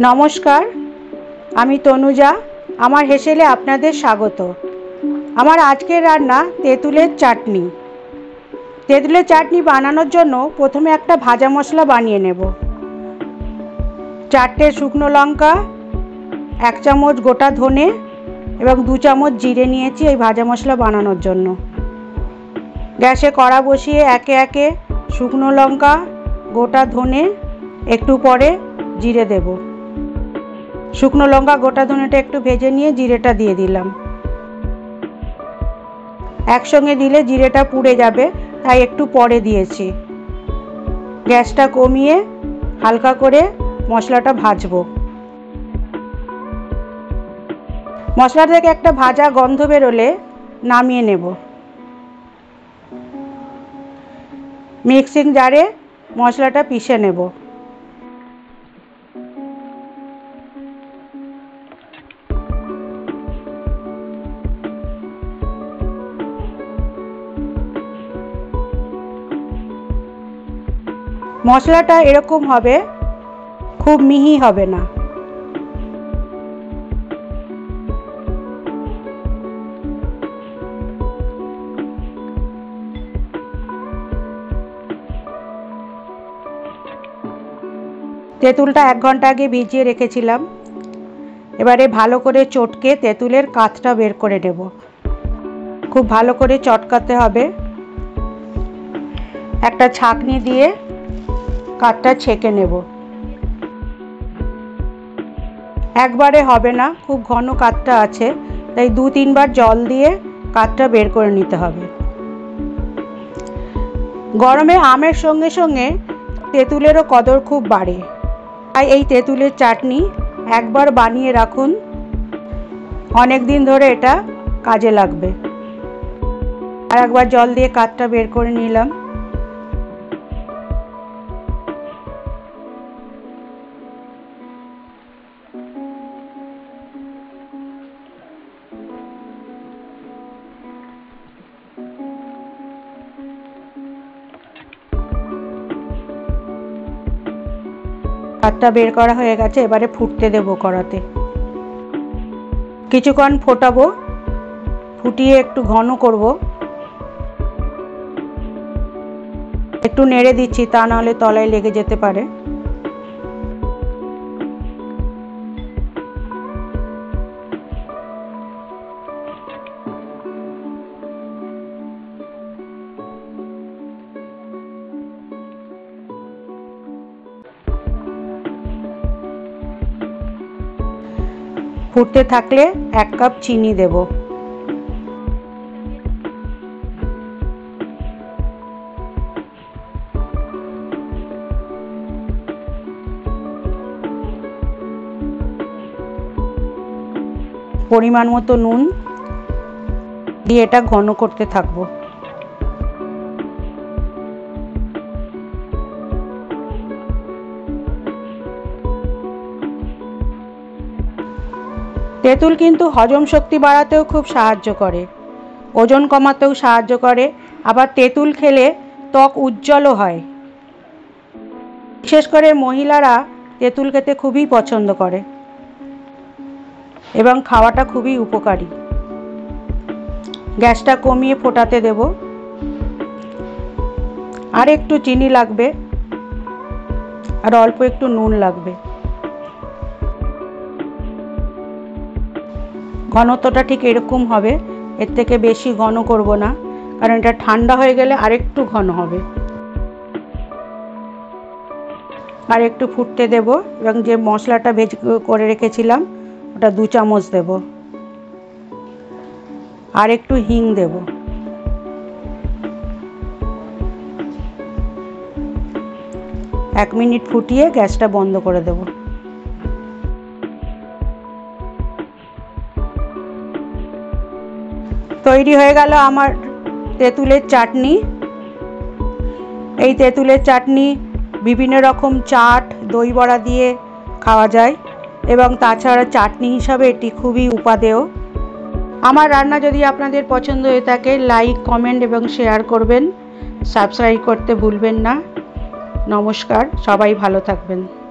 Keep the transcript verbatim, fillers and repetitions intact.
नमस्कार, आमी तनुजा। आमार हेसेले आपनादेर स्वागत। आमार आजकेर रान्ना तेतुलेर चाटनी। तेतुलेर चाटनी बानानोर जोन्नो प्रथमे एकटा भाजा मशला बानिये नेब। चारटे शुकनो लंका, एक चामच गोटा धने एबं दो चामच जिरे नियेछि एई भाजा मशला बानानोर जोन्नो। ग्यासे कड़ा बसिए एके एके शुकनो लंका, गोटा धने, एकटू परे जिरे देब। शुकनो लंका गोटा धनेटा एकटू भेजे निये जिरेटा दिए दिलाम। एकसंगे दिले जिरेटा पुड़े जाबे, ताई एकटू परे दिएछि। ग्यासटा कमिए हालका करे मशलाटा भाजबो। मशला थेके एकटा भाजा गन्ध बेरोले नामिये नेब। मिक्सिंग जारे मशलाटा पिषे नेब। मशलाटा एरकम हबे, खूब मिहि हबे ना। तेतुलटा एक घंटा आगे भिजिए रेखेछिलाम। एबारे भालो करे चटके तेतुलेर काथटा बेर करे नेब। खूब भालो करे चटकाते हबे। एकटा छाकनी दिए काठटा छेके नेब। एकबारे हबे ना, खूब घन काठटा आछे, ताई दो तीन बार जल दिए काठटा बेर करे निते हबे। गरमे आमेर संगे संगे तेतुलेरो कदर खूब बाड़े, ताई एई तेतुलेर चाटनी एकबार बानिये राखुन, अनेक दिन धरे एटा काजे लागबे। आर एकबार जल दिए काठटा बेर करे निलाम। काठटा बेर करा हये गेছে, এবারে ফুটতে দেব কড়াতে। কিছুক্ষণ ফোটাবো, ফুটিয়ে একটু ঘন করব। একটু নেড়ে দিচ্ছি, তা না হলে তলায় লেগে যেতে পারে। ফুটতে থাকলে এক কাপ চিনি দেব। পরিমাণ মতো নুন দিয়ে এটা ঘন করতে থাকবো। तेतुल किन्तु हजम शक्ति बाड़ातेও खूब साहाज्य करे, ओजन कमातेও साहाज्य करे। आबार तेतुल खेले त्वक उज्ज्वल हय। विशेष करे महिलारा तेतुल खेते खूबই पछंद करे एबं खावाटा खूबই उपकारी। ग्यासटा कमिए फोटाते देब। आर एकटू चीनी लागबे और अल्प एकटू नुन लागबे। घनत्वटा ठीक एरकम हबे, एर थेके बेशी घन करब ना, कारण एटा ठंडा हये गेले आरेकटू घन हबे। आर एकटू फुटते देब एबं जे मशलाटा भेज करे रेखेछिलाम ओटा दो चामच देब। आर एकटू हिंग देब। एक मिनिट फुटिए ग्यासटा बंद करे देब। तैरी हये गेल आमार तेतुलेर चाटनी। এই তেঁতুলের চাটনি বিভিন্ন রকম চাট, দই বড়া দিয়ে খাওয়া যায় এবং তাছাড়া চাটনি হিসাবে এটি খুবই উপাদেয়। আমার রান্না যদি আপনাদের পছন্দ হয়ে থাকে লাইক, কমেন্ট এবং শেয়ার করবেন। সাবস্ক্রাইব করতে ভুলবেন না। নমস্কার, সবাই ভালো থাকবেন।